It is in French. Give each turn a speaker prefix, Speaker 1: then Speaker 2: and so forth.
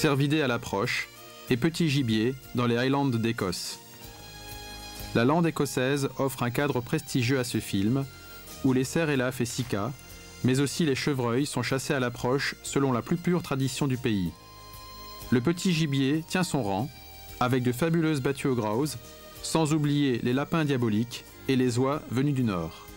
Speaker 1: cervidés à l'approche et petits gibiers dans les Highlands d'Écosse. La lande écossaise offre un cadre prestigieux à ce film, où les cerfs élaphes et sicas, mais aussi les chevreuils sont chassés à l'approche selon la plus pure tradition du pays. Le petit gibier tient son rang, avec de fabuleuses battues aux grouse, sans oublier les lapins diaboliques et les oies venus du nord.